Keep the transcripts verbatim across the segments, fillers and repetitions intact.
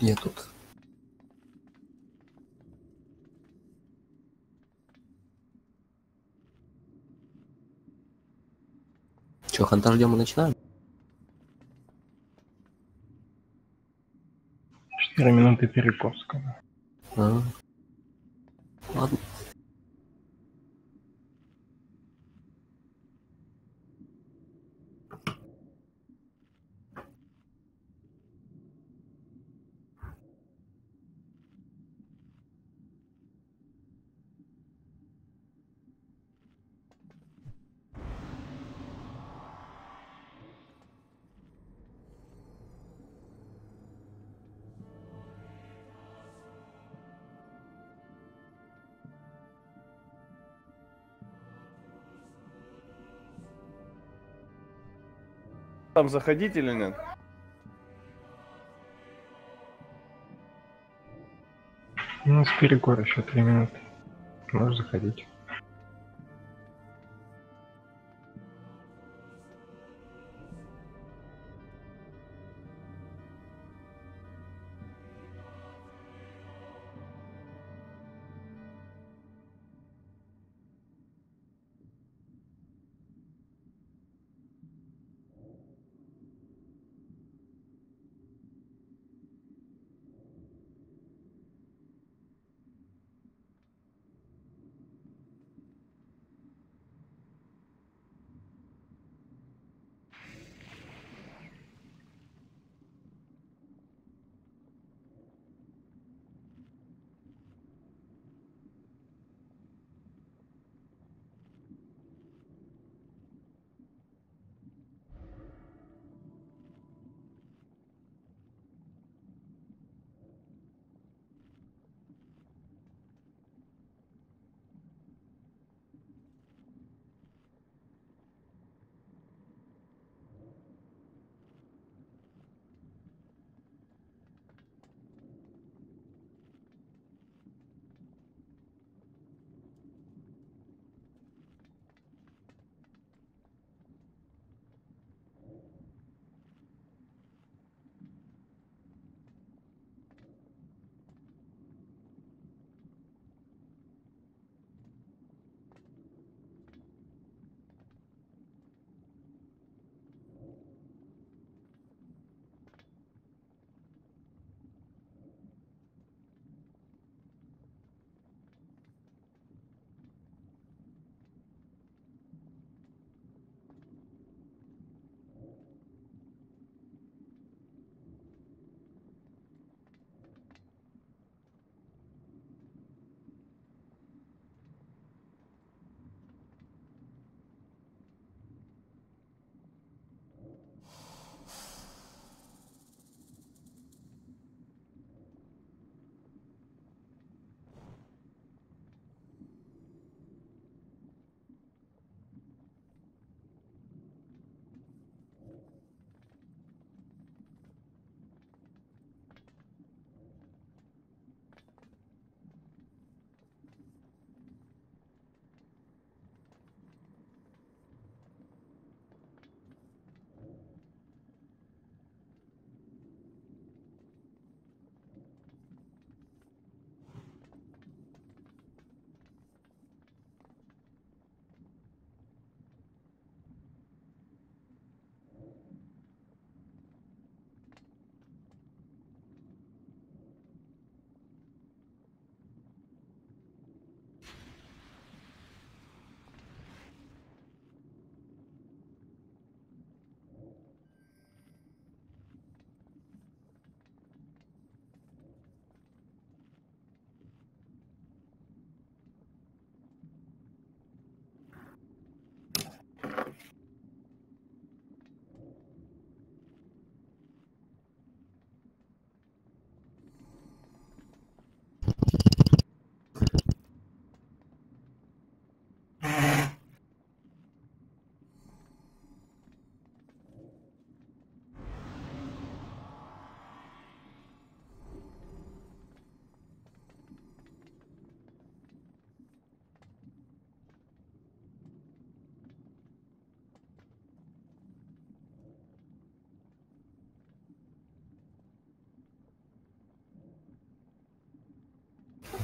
Я тут. Че, хантар ждем и начинаем? Четыре минуты перекос. А, ладно. Там заходить или нет? У нас перекор еще три минуты. Можешь заходить.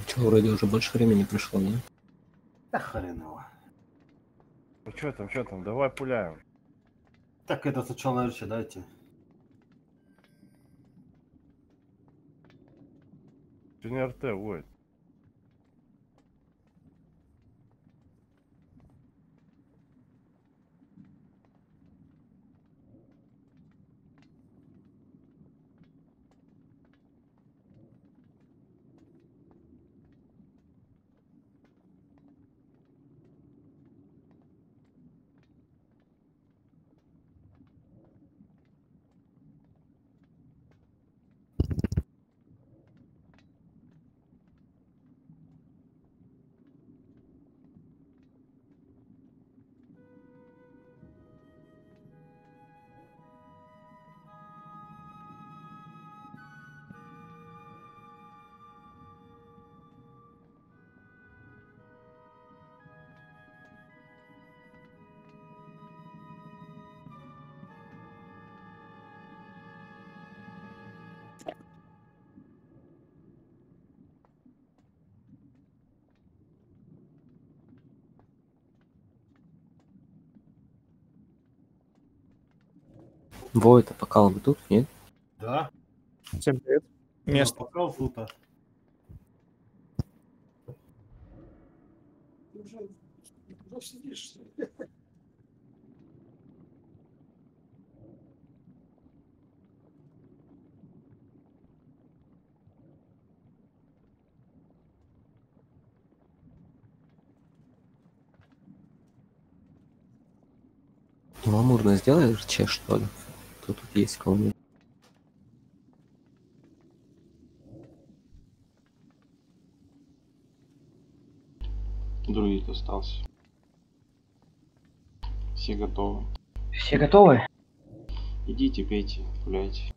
Чё, вроде уже больше времени прошло, нет? Да хреново. Ну что там, что там, давай пуляем. Так это сначала РЧ дайте. Сегодня РТ вводит. Войт, а пока вы тут, нет? Да? Всем привет. Место. Пока фута. Ну, амурно сделай РЧ, что ли? Кто тут есть кого-нибудь? Друид остался. Все готовы. Все готовы? Идите, пейте, гуляйте.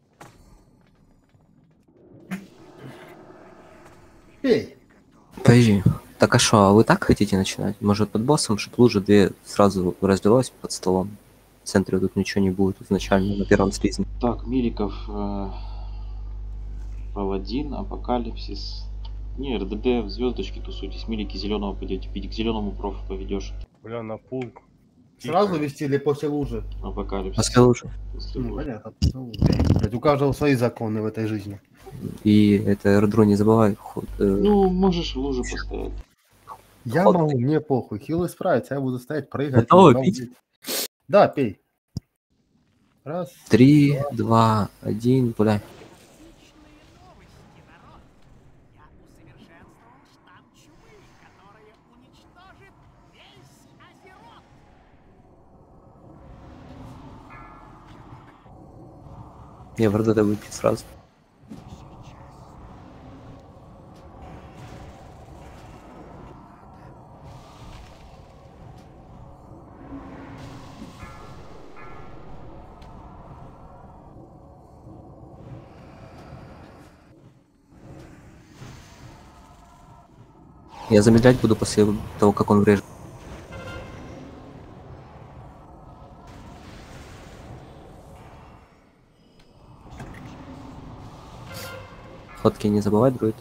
Пей. Подожди. Так а шо, а вы так хотите начинать? Может под боссом, чтобы лужи две сразу разлилось под столом? В центре тут ничего не будет изначально на первом слизне. Так, Миликов, э, Паладин, Апокалипсис. Не, РДД в звездочке тусуйтесь. Милики зеленого пойдете пить. К зеленому профу поведешь. Бля, на пул. Сразу вести или после лужи? Апокалипсис. После лужи. После Ну, лужи. понятно, после лужи. Блядь, у каждого свои законы в этой жизни. И это Эрдро не забывай. Ход, э, Ну, можешь в луже постоять. Я Ход. могу, мне похуй. Хилы справится, я буду стоять, прыгать. Готовы ну, пить? там, Да, пей. Раз. Три, два, один, пуляй. Я усовершенствовал штамм чумы, которая уничтожит весь Азерот. Я в РДД выпью сразу. Я замедлять буду после того, как он врежет. Ходки не забывай, друид.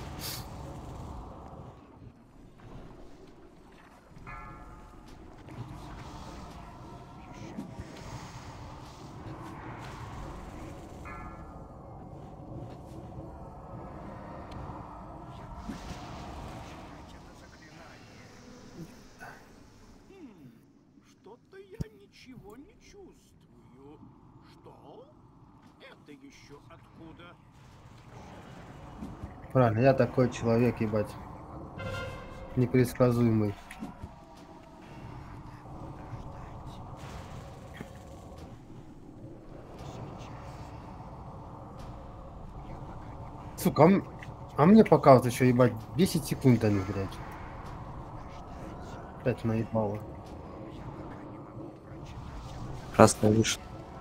Что-то я ничего не чувствую. Что? Это еще откуда? Правильно, я такой человек, ебать. Непредсказуемый. Сука, а, м- а мне показывают еще, ебать, десять секунд они, блядь. Опять наебало. Красная вышла.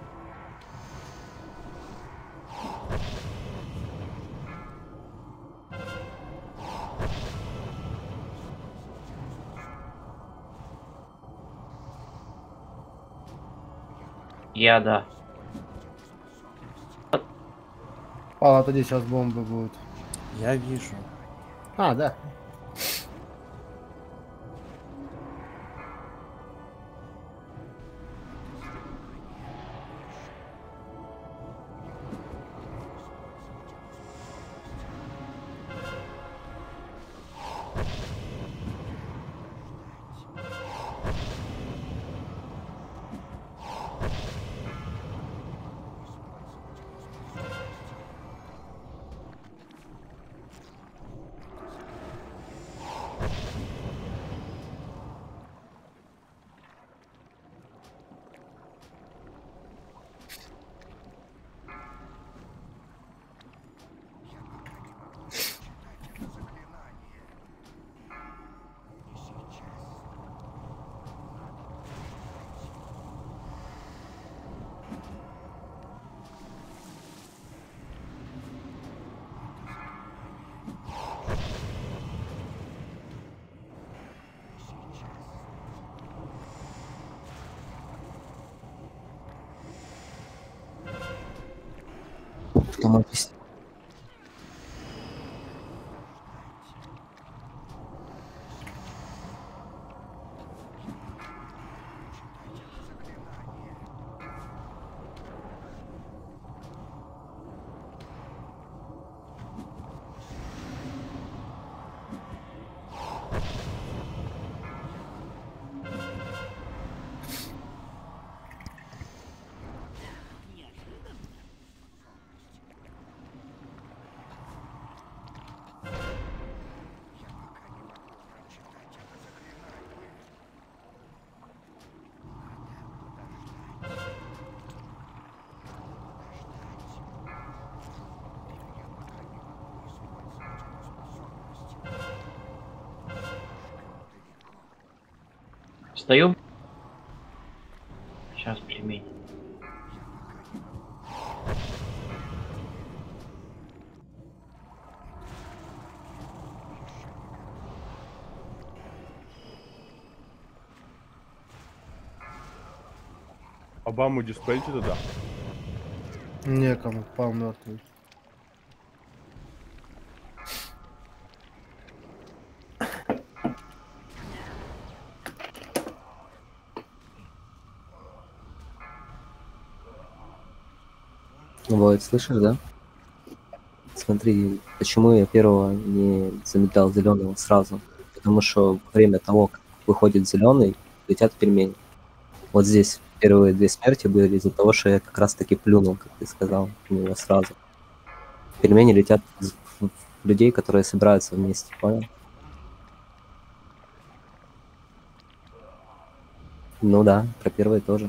Я да. Пала, тоді сейчас бомбы будут. Я вижу. А, да. Помогись. Встаю. Сейчас пельмень. Обаму диспельте тогда. Некому, пал мертвый. Вот, слышишь, да? Смотри, почему я первого не заметал зеленого сразу? Потому что во время того, как выходит зеленый, летят пельмени. Вот здесь первые две смерти были из-за того, что я как раз таки плюнул, как ты сказал, в него сразу. Пельмени летят в, в людей, которые собираются вместе, понял? Ну да, про первые тоже.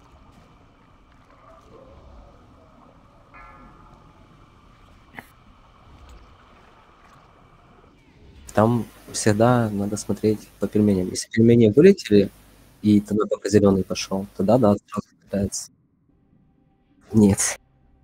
Там всегда надо смотреть по пельменям. Если пельмени вылетели, и тогда только зеленый пошел, тогда да, сразу кидается. Нет.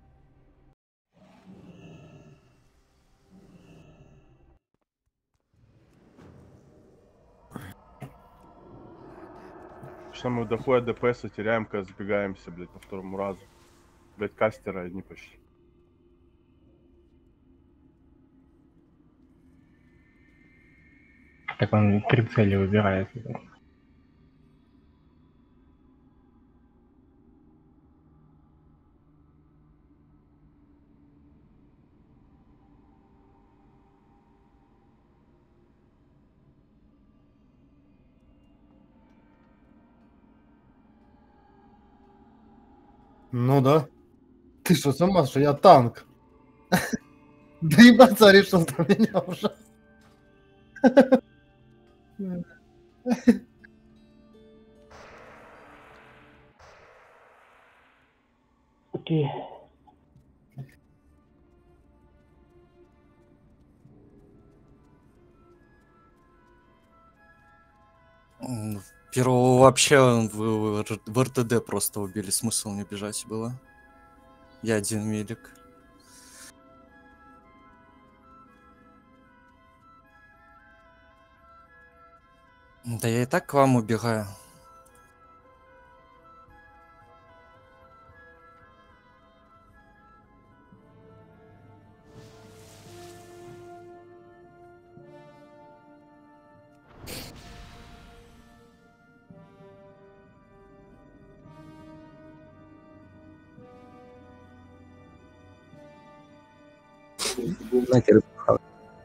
Что мы доходим до ДПС, теряем, когда сбегаемся, блядь, по второму разу. Блядь, кастера одни почти. Так он три цели выбирает. Ну да. Ты что, сама, что я танк? Да ебаться решил до меня уже. Окей. М, Первого вообще в, в Р- в РТД просто убили, смысл не бежать было. Я один милик. Да я и так к вам убегаю. Знаете, рыбку хавать.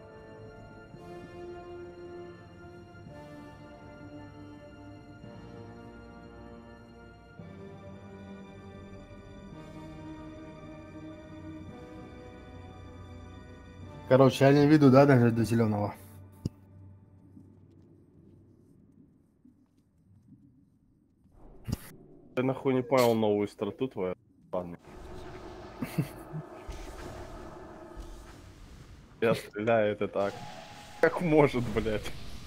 Короче, я не веду, да, даже до зеленого. Ты нахуй не понял новую страту твою? Ладно. Я стреляю, это так. Как может, блядь.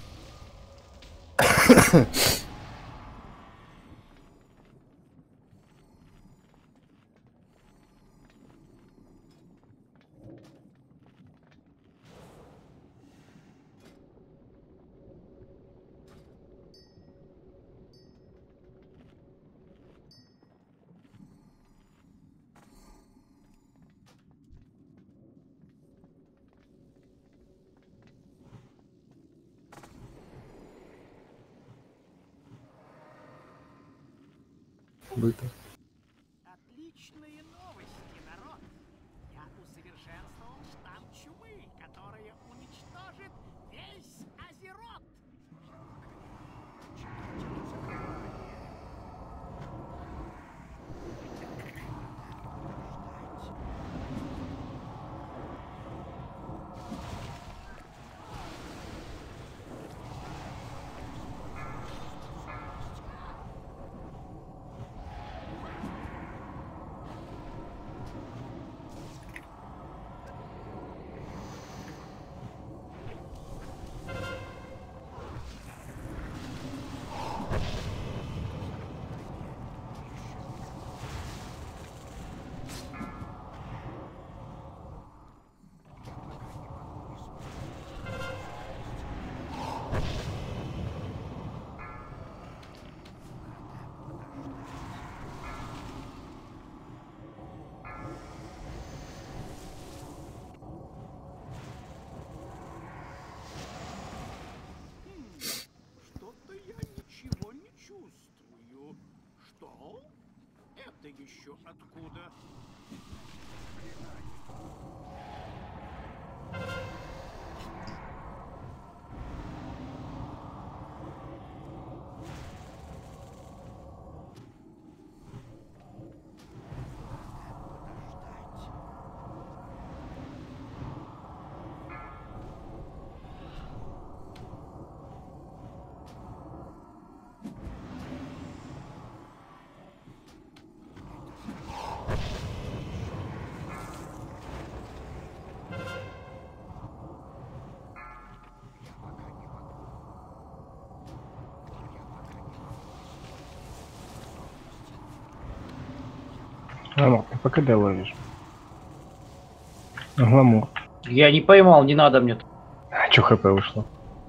Быто. Отличные новости, народ! Я усовершенствовал штамм чумы, которая уничтожит весь Азерот! Что-то я ничего не чувствую. Что? Это еще откуда? Гламур, ты по КД ловишь. Гламур. Я не поймал, не надо мне. А чё хп вышло?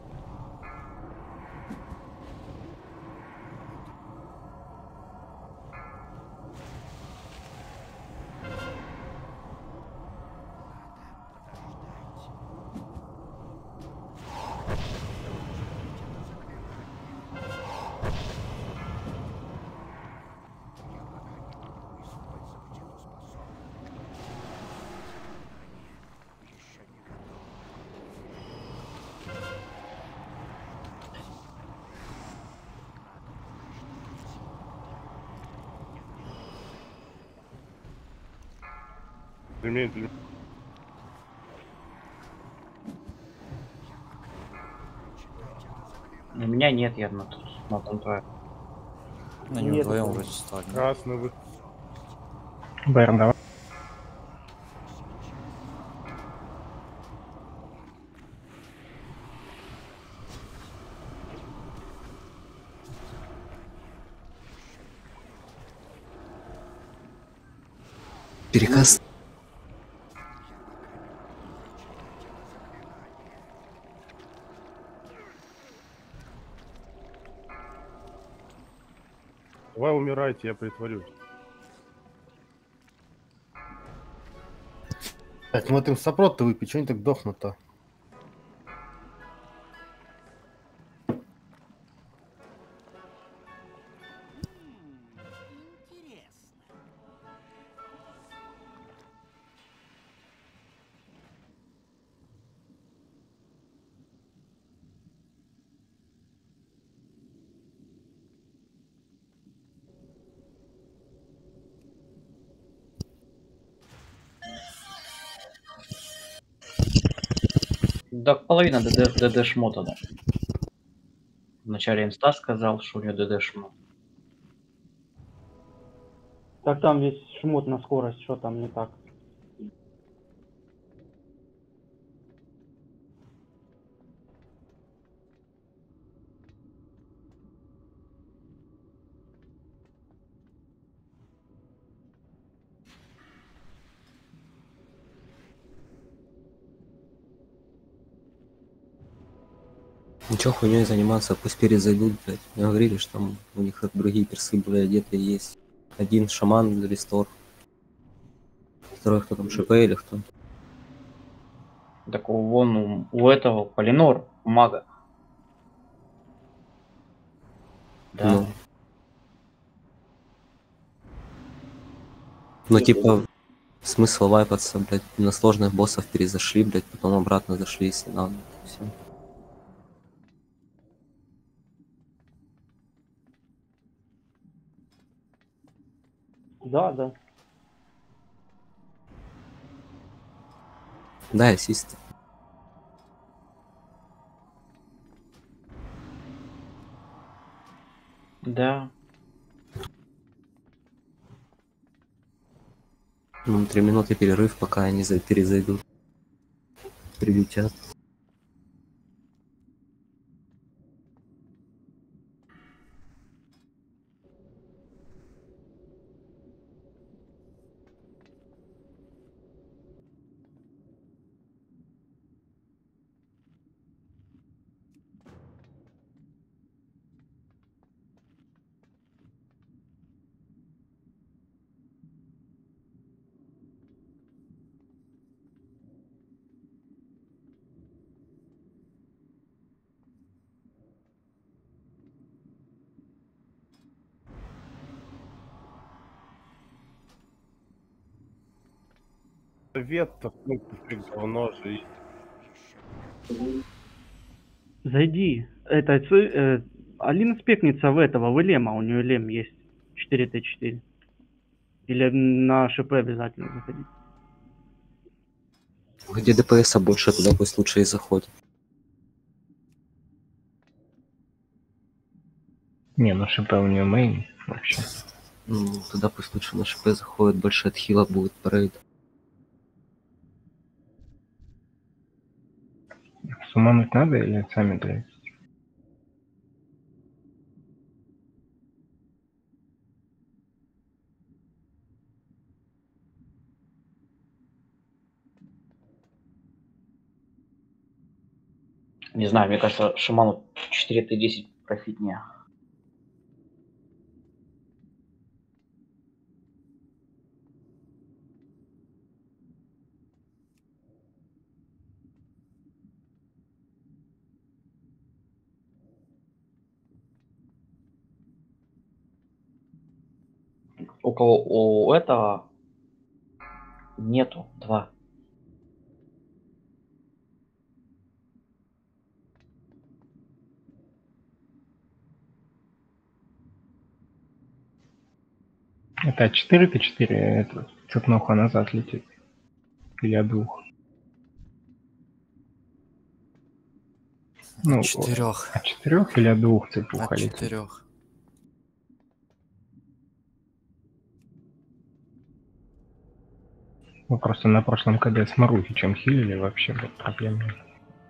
Пельмень, пельмень. У меня нет, я на тут на том твоем. Они Нет, вдвоем это- вроде стали. Красный вы. Бэр, давай. Переказ. Давай умирайте, я притворюсь. Так, ну ты сопрот-то выпить, что они так дохнут-то? Интересно. Да, половина ДД, ДД шмота, да. Вначале инста сказал, что у него ДД шмот. Так там весь шмот на скорость, что там не так? Ничего хуйней заниматься, пусть перезайдут, блядь. Мне говорили, что там у них другие персы были одеты есть. Один шаман, рестор. Второй кто там, ШП или кто? Так у- вон у, у этого Полинор, у мага. Да. Ну. Ну типа, смысл вайпаться, блядь, на сложных боссов перезашли, блядь, потом обратно зашли, если надо. Все. Да, да. Да, ассист. Да. Ну, три минуты перерыв, пока они за- перезайдут. Прилетят. Вет-то, ну, фиг говно же. Зайди. Это, ц- э, Алина спекнется в этого, в Элема, у нее Элем есть. четыре тэ четыре. Или на ШП обязательно заходить. Где ДПСа больше, туда пусть лучше и заходит. Не, ну ШП у нее мейн вообще. Ну, туда пусть лучше на ШП заходит, больше от хила будет парейд. Сумануть надо или сами драть? Не знаю, мне кажется, Шаману четыре тэ десять профитнее. У кого у этого нету два. Это четыре тэ четыре, это цепноха назад летит. Или от двух. Ну, Четырех. от четырех или от двух цепуха От летит? четырех. Мы просто на прошлом КД с Марухичем хилили, вообще вот проблем нет.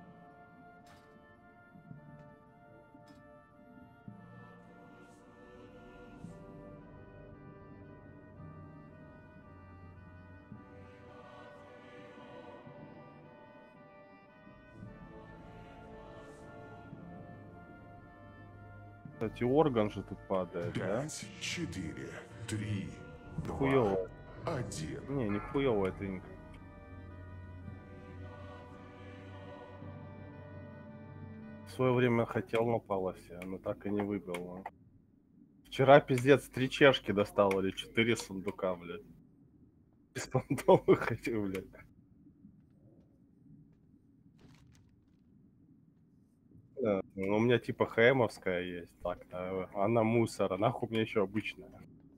Кстати, орган же тут падает, да? Пять, четыре, три, два, Хуёво. один. Не, не хуёво это не. В свое время хотел на Паласе, но так и не выбил. Вчера пиздец три чешки достал или четыре сундука, блядь. Из понтовых хотел, блядь. Да, ну, у меня типа хэмовская есть, так, а она мусора, нахуй мне еще обычная.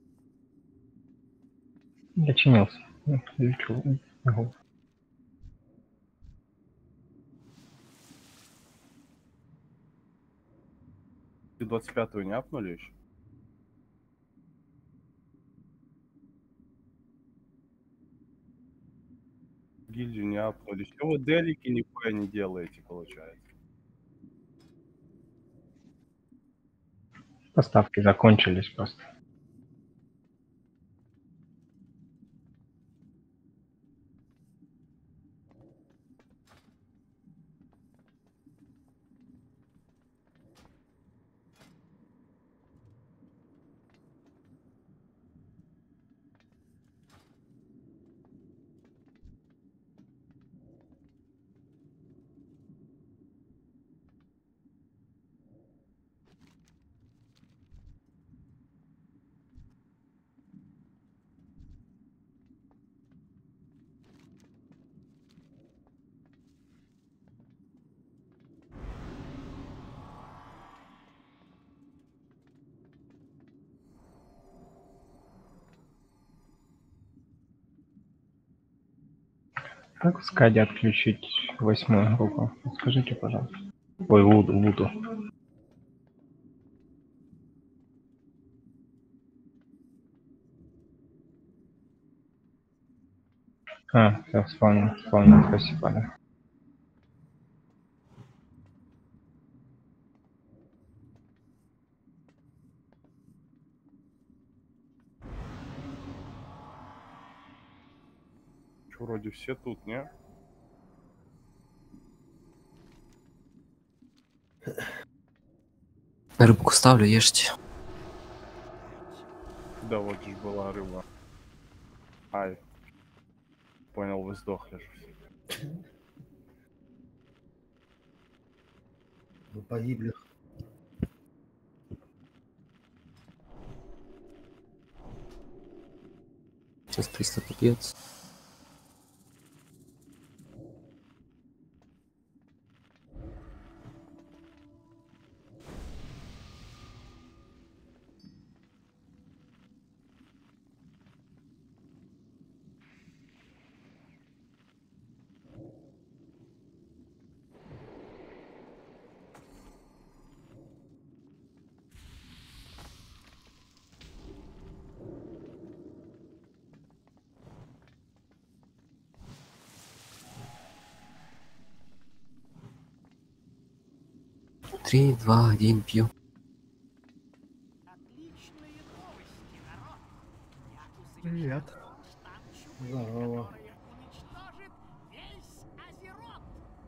Я чинился. Ну, лечу. Ого. Четырех. А четырех или от двух цепуха летит? Да, ну, у меня типа хэмовская есть, так, а она мусора, нахуй мне еще обычная. Я чинился. Ну, лечу. Ого. Ты двадцать пятую не апнули еще? Гильдию не апнули. Что вы делики нихуя не делаете, получается? Поставки закончились просто. Как в скаде отключить восьмую группу? Скажите, пожалуйста. Ой, Вуду, Вуду. А, все, вспомнил, вспомнил, спасибо, да. Чё, вроде все тут, не? Рыбку ставлю, ешьте. Да, вот же была рыба. Ай. Понял, вы сдохли же все. Вы погибли. Сейчас приступ убьется. Три, два, один, пью. Отличные новости, народ. Я Привет. станцию, Здорово. которая уничтожит весь Азерот.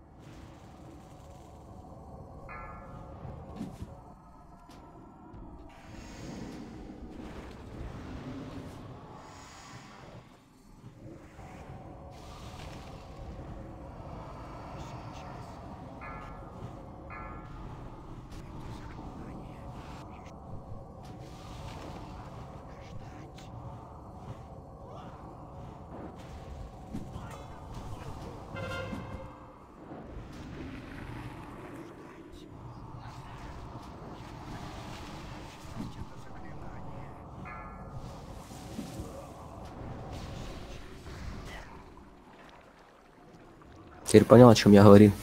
Теперь понял, о чем я говорил.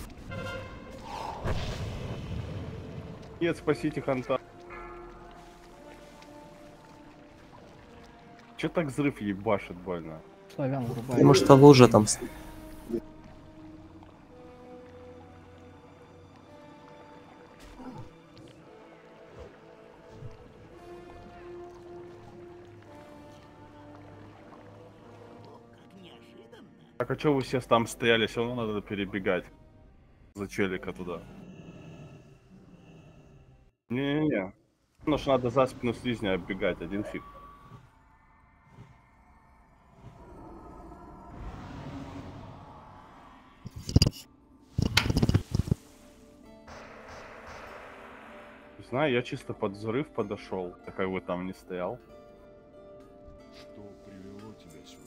Нет, спасите Ханта. Че так взрыв ебашит больно? Славян врубает. Потому что лужа там. с- Так, а чё вы все там стояли? Все равно надо перебегать. За челика туда. Не-не-не. Ну что надо за спину слизня оббегать, один фиг. Не знаю, я чисто под взрыв подошел, так как бы там не стоял. Что привело тебя сюда?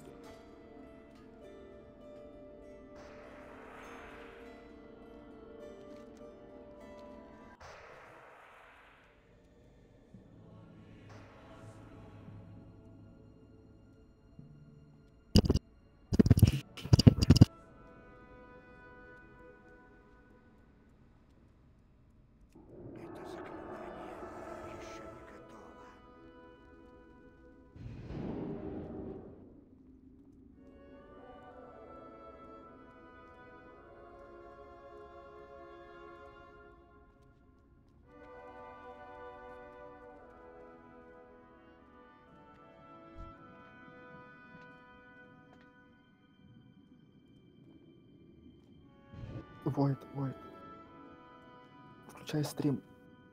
Войд, Войд. Включай стрим.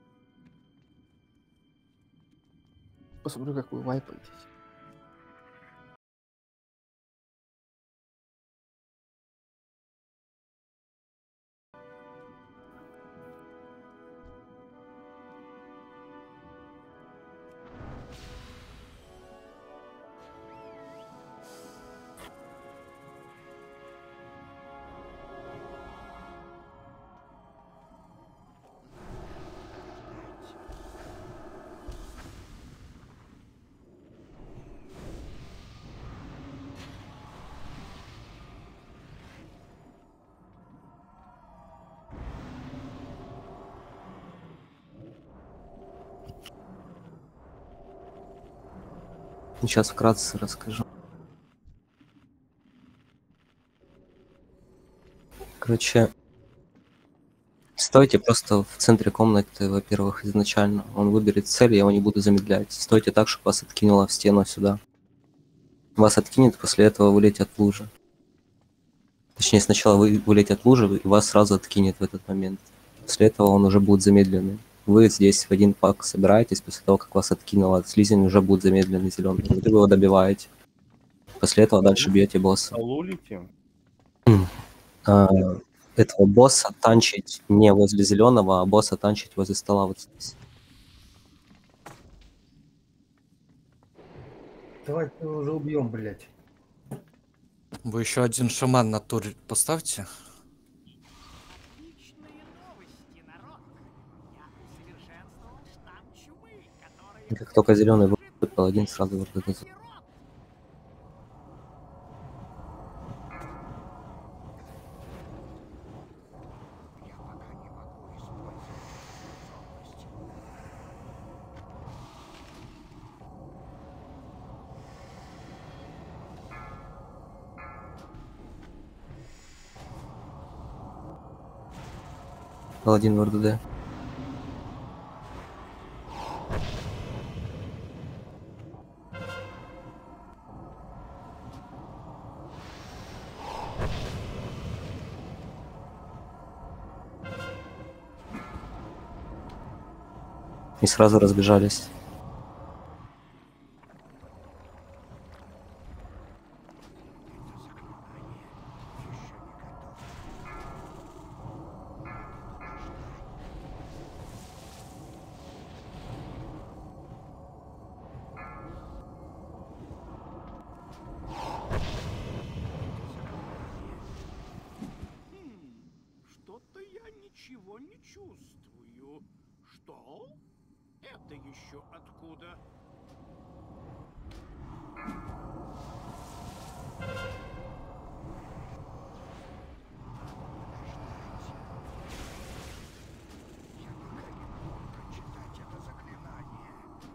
Посмотрю, как вы вайпаетесь. Сейчас вкратце расскажу. Короче, стойте просто в центре комнаты, во-первых, изначально. Он выберет цель, я его не буду замедлять. Стойте так, чтобы вас откинуло в стену сюда. Вас откинет, после этого вылетят в лужи. Точнее, сначала вы вылетят в лужи, и вас сразу откинет в этот момент. После этого он уже будет замедленный. Вы здесь в один пак собираетесь, после того, как вас откинуло, слизень уже будет замедленный зеленый. Вы его добиваете. После этого дальше бьете босса. Лулите? А, этого босса танчить не возле зеленого, а босса танчить возле стола вот здесь. Давайте его уже убьем, блядь. Вы еще один шаман на тур поставьте. Отличные новости, народ. Я усовершенствовал штамм чумы, который... Как только зеленый выпал, один сразу вот этот. Азерот. Я пока не могу использовать способность. Паладин в РДД. И сразу разбежались. Что-то я ничего не чувствую. Что? Это еще откуда? Я пока не могу прочитать это заклинание.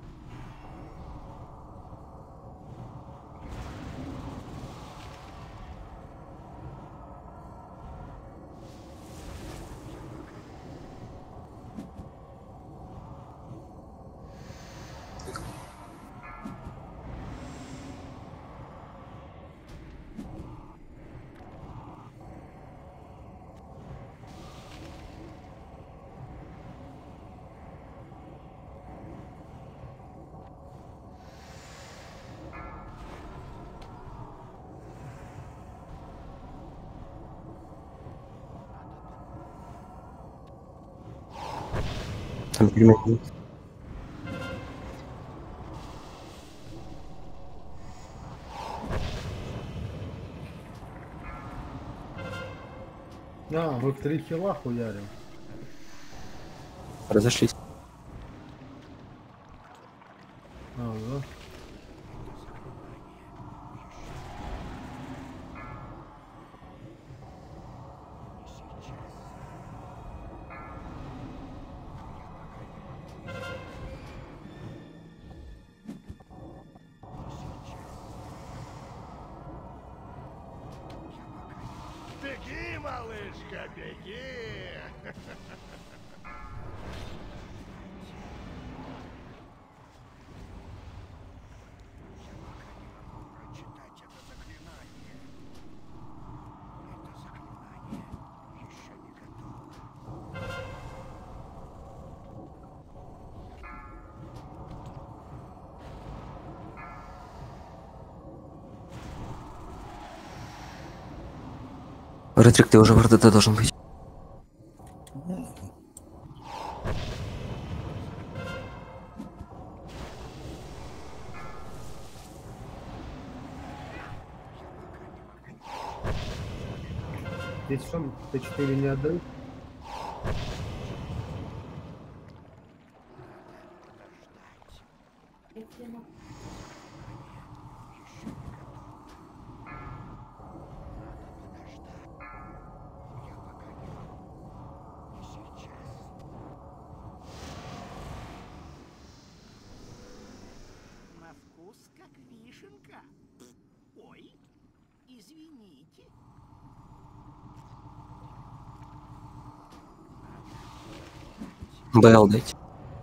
Там пельмени. А, вы в три хила хуярим. Разошлись. А, да. Беги, малышка, беги! Я пока не могу прочитать это заклинание. Это заклинание еще не Ретрик, ты уже в РДТ должен быть. Здесь что, Т четыре не отдают? На вкус как вишенка. Ой, извините. БЛ дайте.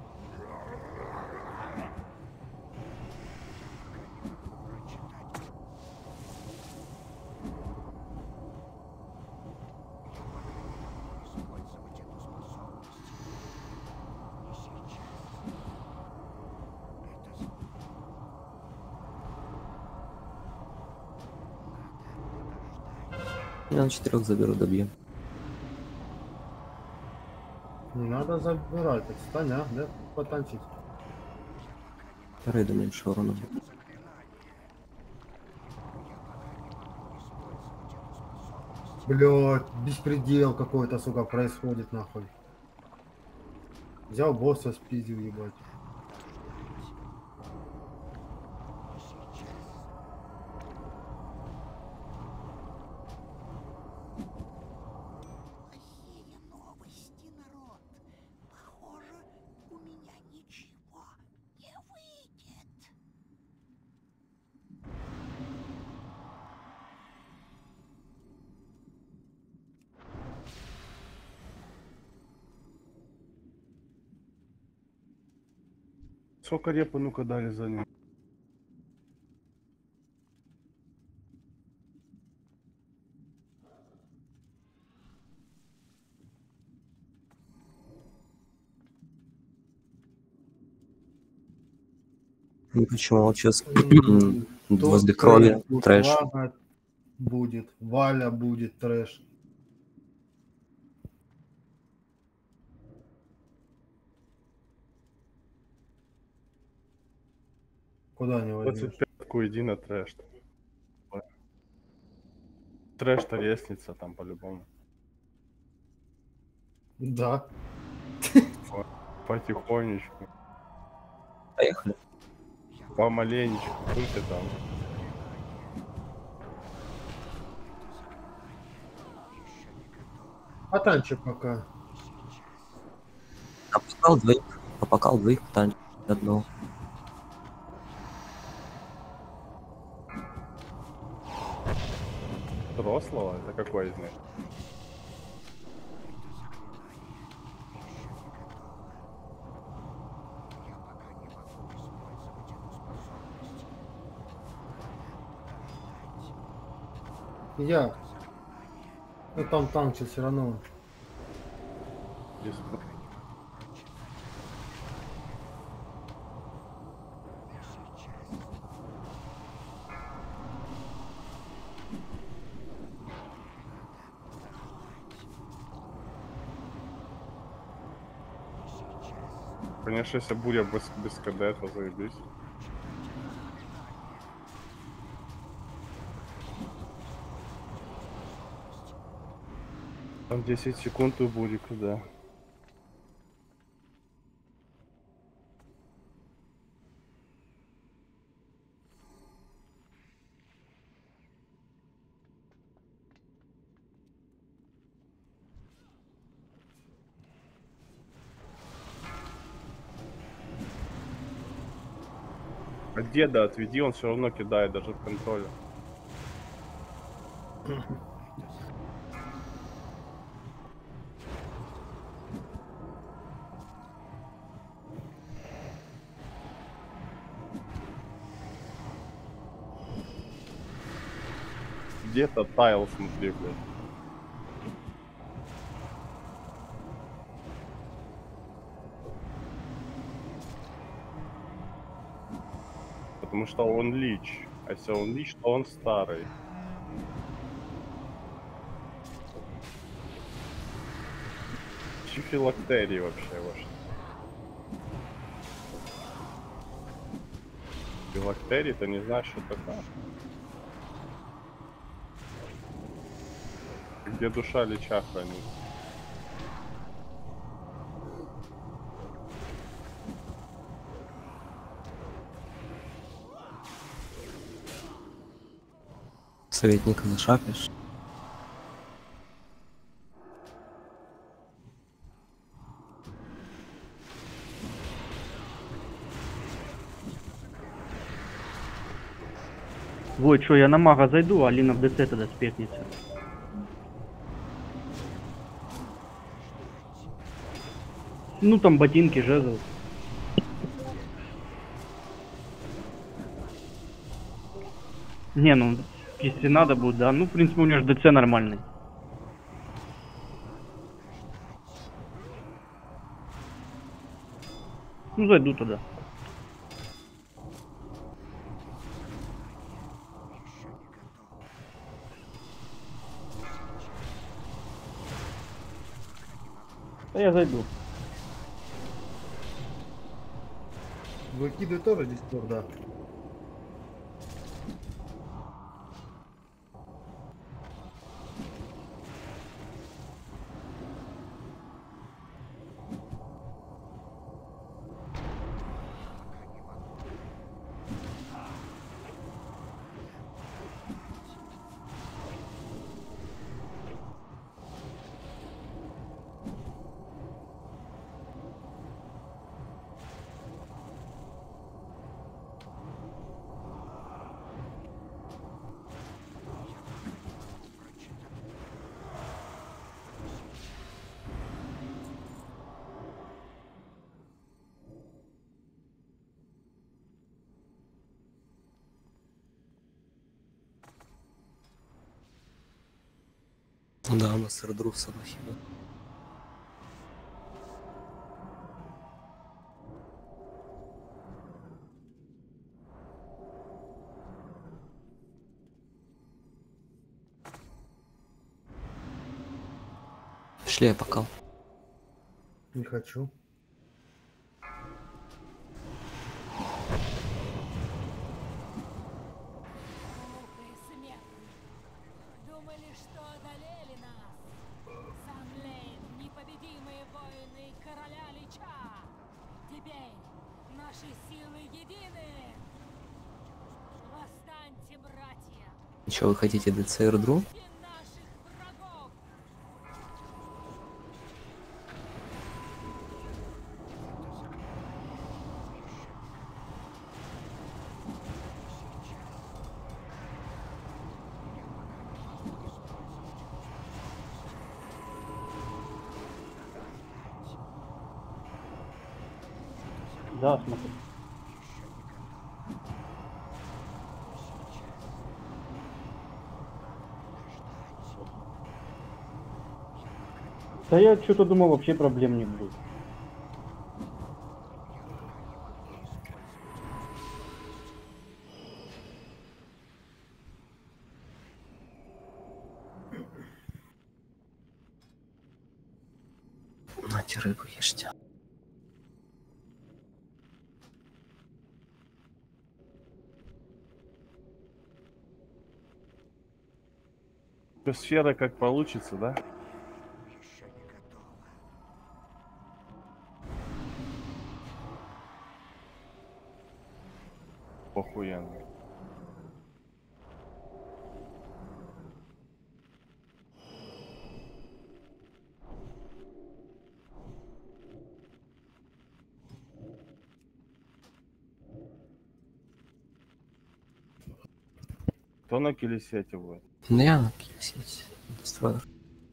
Я на четырех заберу, добью. Не надо забирать, отстань, а, да, потанчить. Рейда меньше урона. Блять, беспредел какой-то, сука, происходит нахуй. Взял босса, спиздил, ебать. Плохие новости, народ. Похоже, у меня ничего не выйдет. Сколько репы, ну-ка, дали за ним? Ну почему вот сейчас М, возле тут крови тут трэш. Лага будет, Валя будет, трэш. Куда не возьмешь? двадцать пятку иди на трэш. Трэш-то лестница там по-любому. Да. Потихонечку. Поехали. Помаленечку. Будьте там. Потанчи пока. Попакал двоих. Попакал двоих, танчик одного. Взрослого? Это какой из них? Я. Ну там танчит все равно. Без- Конечно, если буря без, без КД, то заебись. Там десять секунд у бури КД. А деда отведи, он все равно кидает даже в контроле. Где-то тайл, смотри, блядь. Потому что он лич. А если он лич, то он старый. филактерии вообще ваш? Филактерии, ты не знаешь, что такое? Где душа лича хранит? Советника зашапишь. Вот, что, я на мага зайду, а Алина в ДЦ тогда спекнется. Ну, там ботинки, жезл. Не, ну, если надо будет, да. Ну, в принципе, у нее же ДЦ нормальный. Ну, зайду туда. Да я зайду. Выкидывай тоже здесь тур, да. Да, у нас Эрдру Салахиба. Шли я пока. Не хочу. Думали, что одолели нас. Санлейн, непобедимые воины короля Лича. Теперь наши силы едины. Восстаньте, братья. Что, вы хотите ДЦ Эрдру? Да, смотри. Да я что-то думал, вообще проблем не будет. Нате рыбу ешьте. Сфера как получится, да? Охуенно. Кто на килисете будет? Ну я на килисете. Дестройер.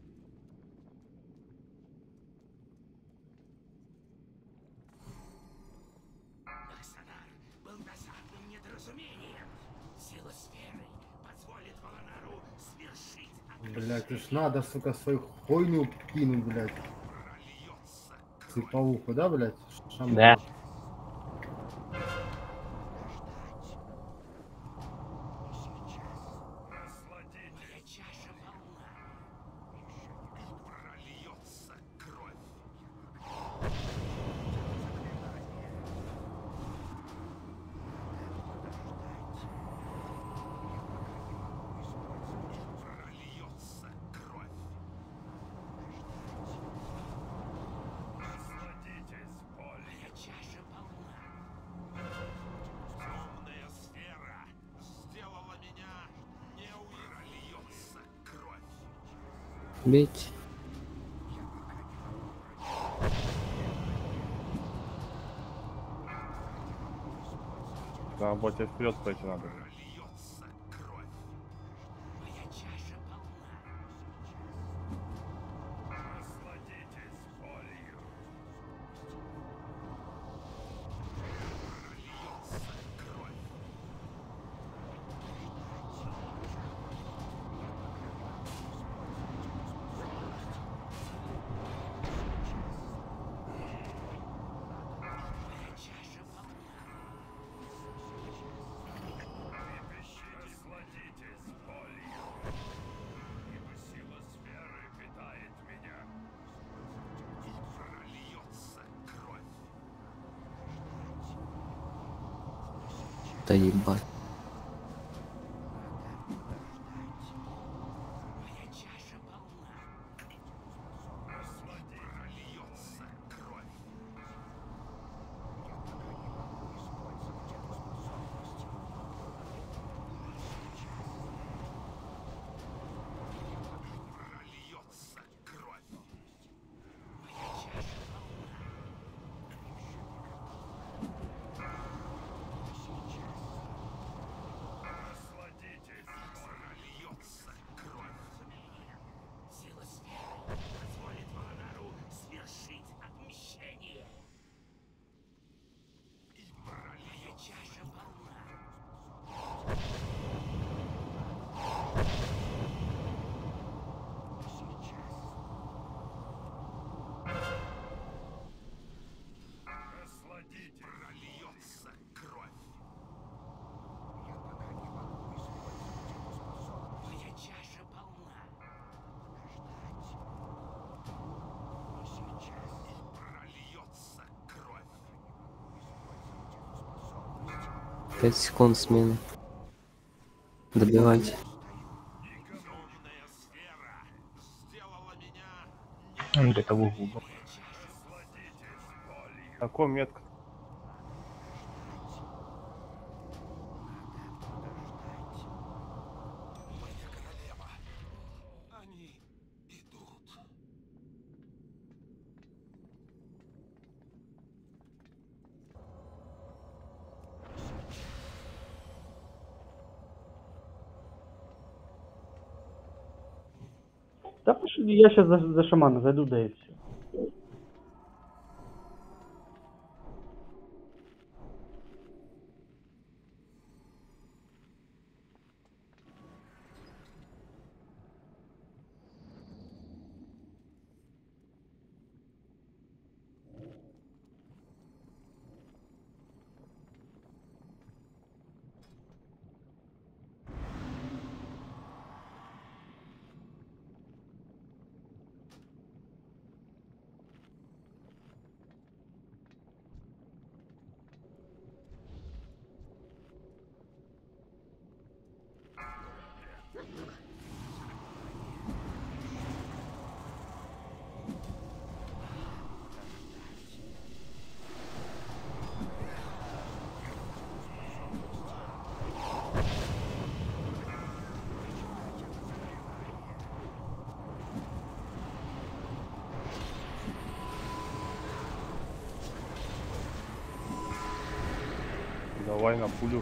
Блять, уж надо, сука, свою хуйню кинуть, блять. Цыповуху, да, блять? Шаман. Да. Бить. На боте вперед пойти надо. Да ебать. Пять секунд смены. Добивайте. Он где-то в углу. Какой метка? Да пошли, я сейчас за, за шамана зайду, да и все. Давай на пулю.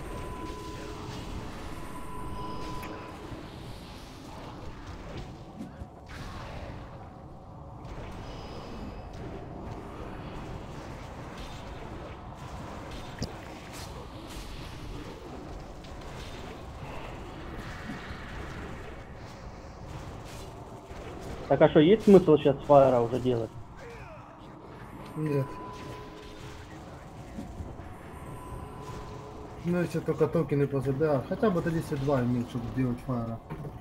Так а что, есть смысл сейчас фаера уже делать? Нет. Ну если только токены позабирать, хотя бы тридцать два иметь, чтобы сделать фаера.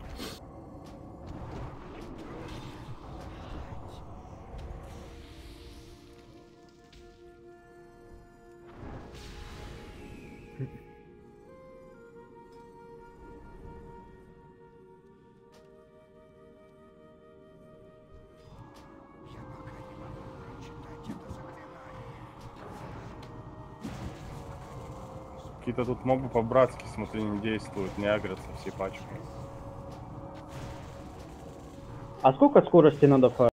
Какие-то тут мобы по-братски, смотри, не действуют, не агрятся все пачками. А сколько скорости надо фа?